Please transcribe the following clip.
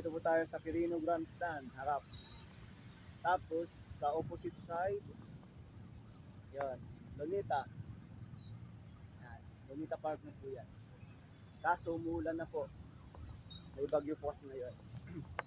Dito po tayo sa Quirino Grandstand, harap. Tapos, sa opposite side, yan, Lunita. Yan, Lunita Park na po yan. Kaso umuulan na po. May bagyo po kasi ngayon.